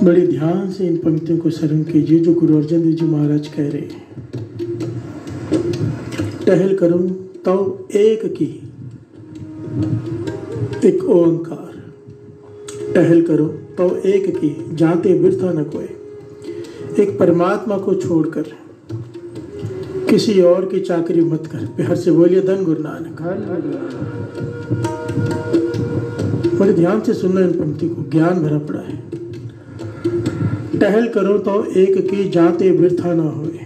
बड़े ध्यान से इन पंक्तियों को श्रवण कीजिए जो गुरु अर्जन देव जी महाराज कह रहे हैं। टहल करो तो एक की, एक ओंकार। टहल करो तो एक की, जाते बिरथा न कोई। एक परमात्मा को छोड़कर किसी और की चाकरी मत कर। प्यार से बोलिए धन गुरु नानक। बड़े ध्यान से सुनना इन पंक्ति को, ज्ञान भरा पड़ा है। टहल करो तो एक की, जाते बिरथा ना होए।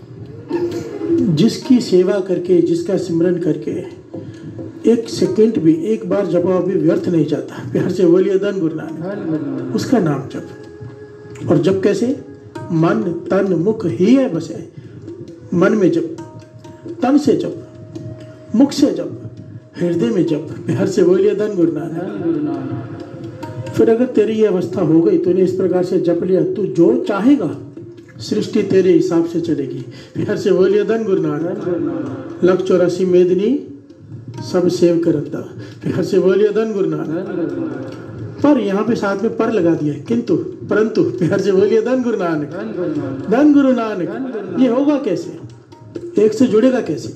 जिसकी सेवा करके, जिसका सिमरन करके एक सेकंड भी, एक बार जवाब भी व्यर्थ नहीं जाता। प्यार से बोलिए धन गुरु नानक। उसका नाम जप। और जप कैसे? मन तन मुख ही है बसे। मन में जप, तन से जप, मुख से जप, हृदय में जप। प्यार से बोलिए धन गुरु नानक। फिर अगर तेरी ये अवस्था हो गई, तूने इस प्रकार से जप लिया, तू जो चाहेगा सृष्टि तेरे हिसाब से चलेगी। प्यार से बोलिए धन गुरु नानक। लख 84 मेदनी सब सेव करता। प्यार से बोलिए धन गुरु नानक। पर यहाँ पे साथ में पर लगा दिया, किंतु परंतु। प्यार से बोलिए धन गुरु नानक। धन गुरु नानक। ये होगा कैसे? एक से जुड़ेगा कैसे?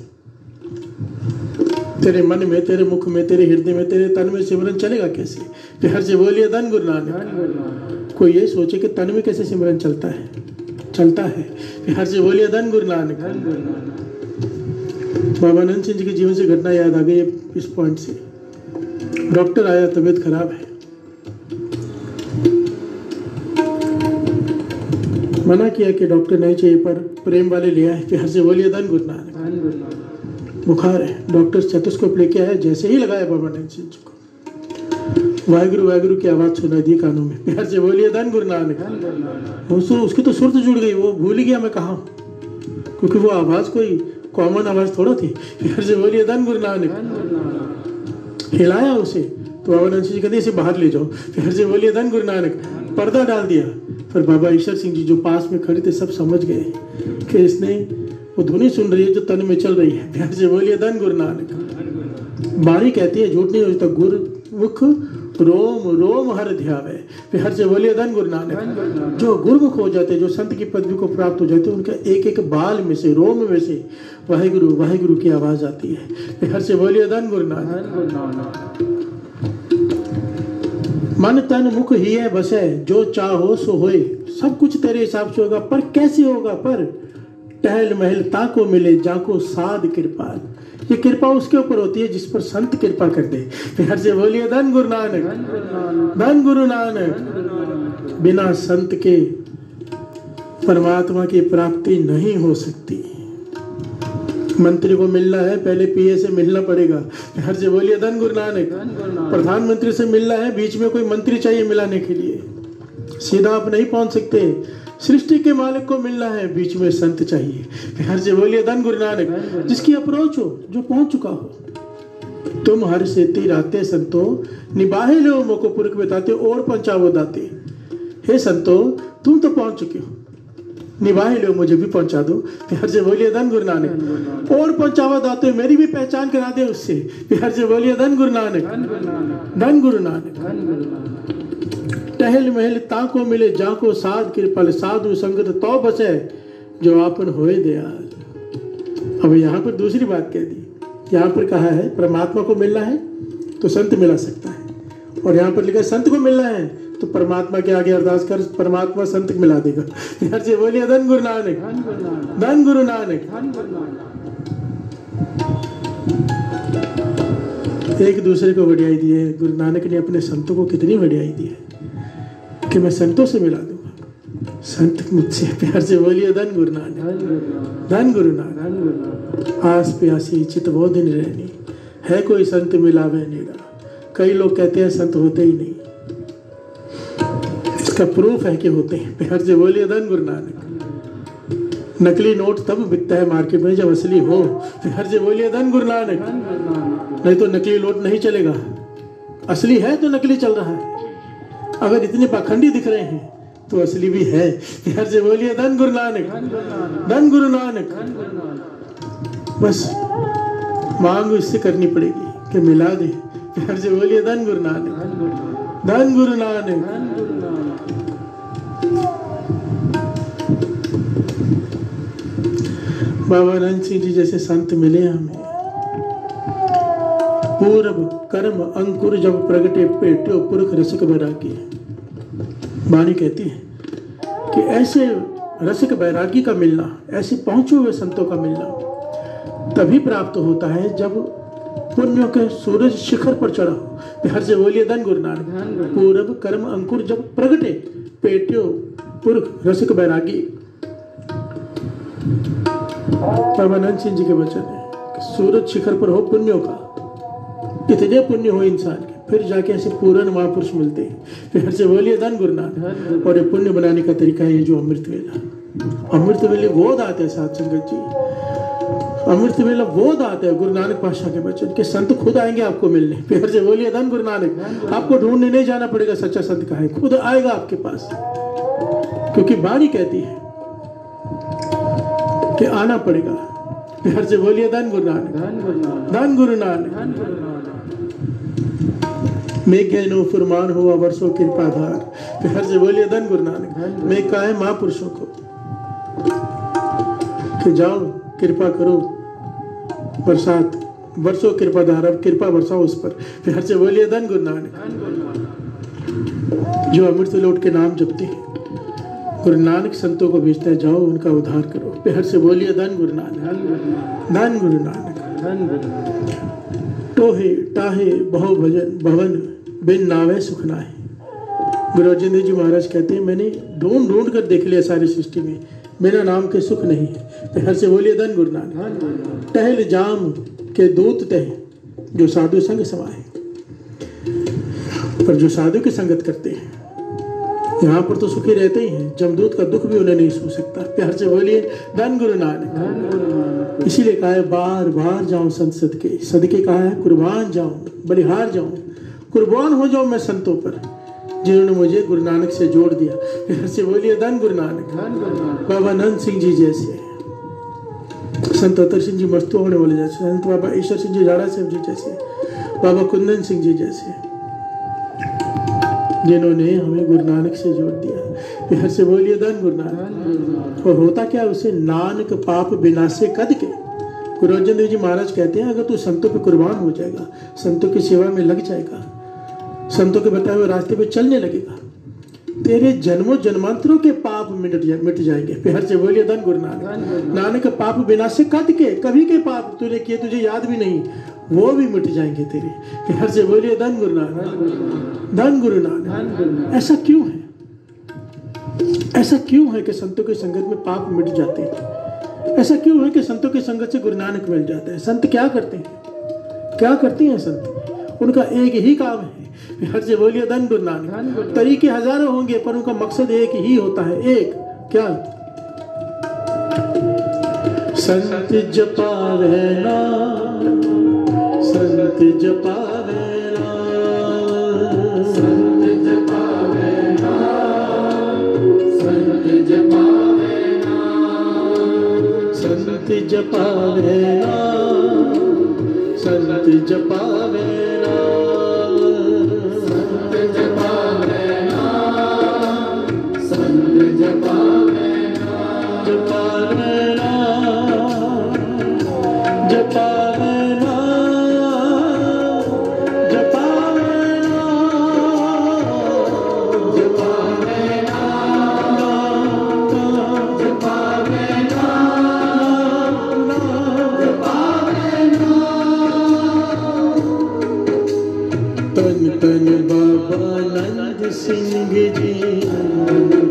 तेरे मन में, तेरे मुख में, तेरे हृदय में, तेरे तन में सिमरन चलेगा कैसे? प्यार से बोलिए धन गुरु नानक। कोई ये सोचे कि तन में कैसे सिमरन चलता है? चलता है। प्यार से बोलिए धन गुरु नानक। बाबा नंद सिंह जी के जीवन से घटना याद आ गई इस पॉइंट से। डॉक्टर आया, तबीयत खराब है। मना किया कि डॉक्टर नहीं चाहिए, पर प्रेम वाले ले आए। प्यार से बोलिए धन गुरु नानक। बुखार है, डॉक्टर स्टेथोस्कोप लेके आया। जैसे ही लगाया बाबा नंद सिंह जी को, वाहिगुरु वाहिगुरु की आवाज सुनाई दी कानों में। प्यार से बोलिए धन गुरु नानक। उसकी तो सुरत जुड़ गई, वो भूल गया मैं कहा, क्योंकि वो आवाज कोई कॉमन आवाज थोड़ा थी। प्यार से बोलिए धन गुरु नानक। हिलाया उसे तो बाबा नंद सिंह जी कहते इसे बाहर ले जाओ। प्यार से बोलिए धन गुरु नानक। पर्दा डाल दिया। फिर बाबा ईश्वर सिंह जी जो पास में खड़े थे, सब समझ गए कि इसने वो धुनी सुन रही है जो तन में चल रही है। प्यार से बोलिए धन गुरु नानक। बारी कहती है, झूठ नहीं होता। गुरु मुख रोम रोम हर ध्यावे। प्यार से बोलिए धन गुरु नानक। जो गुरुमुख हो जाते, जो संत की पदवी को प्राप्त हो जाते, उनका एक एक बाल में से, रोम में से वाहिगुरु वाहिगुरु की आवाज आती है। प्यार से बोलिए धन गुरु नानक। मन तन मुख ही है बसे, जो चाहो सो होए। सब कुछ तेरे हिसाब से होगा, पर कैसे होगा? पर टहल महल ताको मिले, जाको साध कृपाल। ये कृपा उसके ऊपर होती है जिस पर संत कृपा कर दे। प्यार से बोलिए धन गुरु नानक। धन गुरु नानक। बिना संत के परमात्मा की प्राप्ति नहीं हो सकती। मंत्री को मिलना है, पहले पीए से मिलना पड़ेगा। प्यार से बोलिए धन गुरु नानक। प्रधानमंत्री से मिलना है, बीच में कोई मंत्री चाहिए मिलाने के लिए, सीधा आप नहीं पहुंच सकते। सृष्टि के मालिक को मिलना है, बीच में संत चाहिए। प्यार से बोलिए धन गुरु नानक। जिसकी अप्रोच हो, जो पहुंच चुका हो। तुम हर से तीर आते संतो, निभाए लो मोको पुरख बताते, और पंचावो दाते। हे संतो, तुम तो पहुंच चुके हो, निभाए लो, मुझे भी पहुंचा दो। प्यार से बोलिए धन गुरु नानक। और पंचावा दाते, मेरी भी पहचान करा दे उससे। प्यार से बोलिए धन गुरु नानक। धन गुरु नानक। टहल महल ताको मिले, जाको साध कृपाल। साधु संगत तो बसे, जो आपन होए दयाल। अब यहाँ पर दूसरी बात कह दी। यहाँ पर कहा है परमात्मा को मिलना है तो संत मिला सकता है, और यहाँ पर लिखा है संत को मिलना है तो परमात्मा के आगे अरदास कर, परमात्मा संत को मिला देगा। यार से बोलिए धन गुरु नानक। धन गुरु नानक। एक दूसरे को वडियाई दी है। गुरु नानक ने अपने संतों को कितनी वडियाई दी है कि मैं संतों से मिला दूंगा, संत मुझसे। प्यार से बोलिए धन गुरु नानक। धन गुरु नानक। आस प्यासी चित वो दिन रहनी, है कोई संत मिलावे नेड़ा। कई लोग कहते हैं संत होते ही नहीं, इसका प्रूफ है कि होते हैं। प्यार से बोलिए धन गुरु नानक। नकली नोट तब बिकता है मार्केट में जब असली हो। प्यार से बोलिए धन गुरु नानक। नहीं तो नकली नोट नहीं चलेगा, असली है तो नकली चल रहा है। अगर इतने पाखंडी दिख रहे हैं तो असली भी है। प्यार से बोलिए धन गुरु नानक। धन गुरु नानक। बस मांग इससे करनी पड़ेगी कि मिला दे। प्यार से बोलिए धन गुरु नानक। धन गुरु नानक। बाबा आनंद सिंह जी जैसे संत मिले हमें। पूर्व कर्म अंकुर जब प्रगटे पेट्यो पुरख रसिक बैरागी। वाणी कहती है कि ऐसे रसिक बैरागी का मिलना, ऐसे पहुंचे हुए संतों का मिलना तभी प्राप्त होता है जब पुण्यों के सूरज शिखर पर चढ़ा हो। हर से बोलिए धन गुरु नानक। पूर्व कर्म अंकुर जब प्रगटे पेट्यो पुरख रसिक बैरागी। बाबा आनंद सिंह जी के वचन है कि सूरज शिखर पर हो पुण्यों का, इतने पुण्य हो इंसान के, फिर जाके ऐसे पूर्ण महापुरुष मिलते हैं। फिर से बोलिए धन गुरु नानक। और ये पुण्य बनाने का तरीका है जो अमृत वेला। अमृत वेले गोद आते हैं साथ संगत जी, अमृत वेला गोद आते हैं। गुरु नानक पातशाह के वचन के संत खुद आएंगे आपको मिलने। फिर से बोलिए धन गुरु नानक। आपको ढूंढने नहीं जाना पड़ेगा सच्चा संत कहाँ है, खुद आएगा आपके पास। क्योंकि वाणी कहती है कि आना पड़ेगा। फिर से बोलिए धन गुरु नानक। धन गुरु नानक। मेघ नो फुरमान हुआ वर्षों कृपाधार। फिर से बोलिए धन गुरु नानक। मैं कहा है महापुरुषों को कि जाओ कृपा करो, बरसात वर्षों कृपाधार, अब कृपा बरसाओ उस पर। फिर से बोलिए धन गुरु नानक। जो अमृत लौट के नाम जपते हैं गुरु नानक संतों को भेजता है, जाओ उनका उद्धार करो। फिर से बोलिए धन गुरु नानक। धन गुरु नानक। टोहे टाहे बहु भजन भवन बिन नावे सुख नाहे। गुरु अर्जुन देव जी महाराज कहते हैं मैंने ढूंढ ढूंढ कर देख लिया सारी सृष्टि में, बिना नाम के सुख नहीं है। फिर से बोलिए धन गुरु नानक। टहल जाम के दूत तह जो साधु संग समाये। पर जो साधु की संगत करते हैं यहाँ पर तो सुखी रहते ही हैं, जमदूत का दुख भी उन्हें नहीं छू सकता। प्यार से बोलिए धन गुरु नानक। इसीलिए कहा है बार बार जाऊं संत सदके। सदके कहा है कुर्बान जाऊं, बलिहार जाऊं, कुर्बान हो जाऊं मैं संतों पर जिन्होंने मुझे गुरु नानक से जोड़ दिया। प्यार से बोलिए धन गुरु नानक। बाबा आनंद सिंह जी जैसे, संत अतर सिंह जी मस्तू होने वाले जैसे, संत बाबा ईश्वर सिंह जी झाड़ा साहब जी जैसे, बाबा कुंदन सिंह जी जैसे, जिन्होंने हमें गुरु नानक से जोड़ दिया। फिर से बोलिए धन गुरु नानक। और होता क्या उसे नानक पाप विनाशे कद के। गुरु अर्जुन देव जी महाराज कहते हैं अगर तू संतों पे कुर्बान हो जाएगा, संतों की सेवा में लग जाएगा, संतों के बताए हुए रास्ते पे चलने लगेगा, तेरे जन्मों जन्मांतरों के पाप मिट जाएंगे। फिर से बोलिए धन गुरु नानक। नानक पाप विनाशे कद के, कभी के पाप तूने किए तुझे याद भी नहीं, वो भी मिट जाएंगे तेरे। फिर से बोलिए धन गुरु नानक। धन गुरु नानक। ऐसा क्यों है, ऐसा क्यों है कि संतों की संगत में पाप मिट जाते हैं? ऐसा क्यों है कि संतों की संगत से गुरु नानक मिल जाता है? संत क्या करते हैं, क्या करते हैं संत? उनका एक ही काम है। फिर से बोलिए धन गुरु नानक। तरीके हजारों होंगे पर उनका मकसद एक ही होता है। एक क्या? संत जपावे नाम, संत जपावे नाम, संत जपावे नाम, संत जपावे नाम, संत जपावे नाम, संत जपावे नाम, संत जपावे नाम, संत जपावे नाम, जपावे नाम, जपावे सिंह जी, तन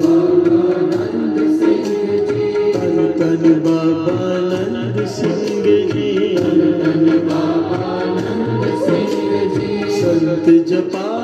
तन बाबा आनंद सिंह जी, संत जपा